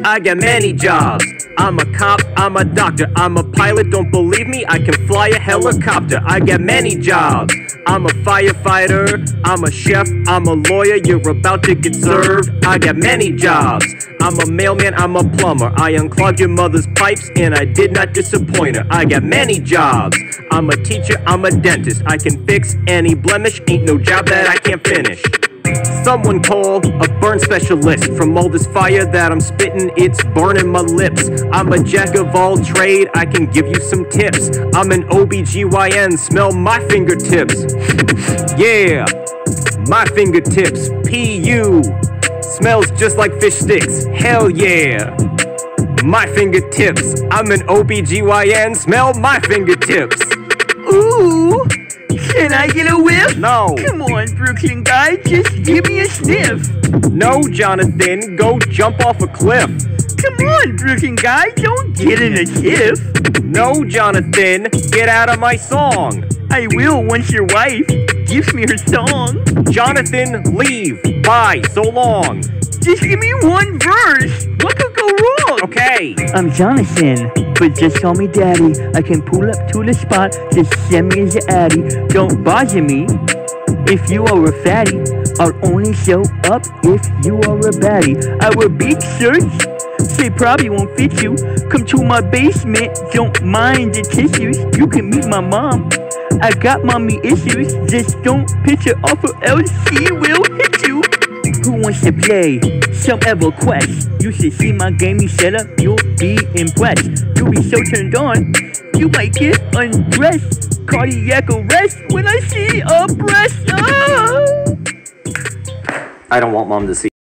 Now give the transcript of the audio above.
I got many jobs. I'm a cop, I'm a doctor, I'm a pilot, don't believe me? I can fly a helicopter. I got many jobs. I'm a firefighter, I'm a chef, I'm a lawyer, you're about to get served. I got many jobs. I'm a mailman, I'm a plumber, I unclogged your mother's pipes and I did not disappoint her. I got many jobs. I'm a teacher, I'm a dentist, I can fix any blemish, ain't no job that I can't finish. Someone call a burn specialist. From all this fire that I'm spitting, it's burning my lips. I'm a jack of all trade, I can give you some tips. I'm an OBGYN, smell my fingertips. Yeah, my fingertips, PU. Smells just like fish sticks, hell yeah. My fingertips, I'm an OBGYN, smell my fingertips. Ooh, can I get a whiff? No. Come on, Brooklyn guy, just give me a sniff. No, Jonathan, go jump off a cliff. Come on, Brooklyn guy, don't get in a tiff. No, Jonathan, get out of my song. I will once your wife gives me her song. Jonathan, leave. Bye, so long. Just give me one verse. What could go wrong? Okay. I'm Jonathan, but just call me daddy. I can pull up to the spot, just send me as your addy. Don't bother me if you are a fatty. I'll only show up if you are a baddie. Our big shirts, they probably won't fit you. Come to my basement, don't mind the tissues. You can meet my mom, I got mommy issues. Just don't pitch her off or else she will hit you. Who wants to play some EverQuest? You should see my gaming setup, you'll be impressed. You'll be so turned on, you might get undressed. Cardiac arrest when I see a breast. Ah! I don't want mom to see.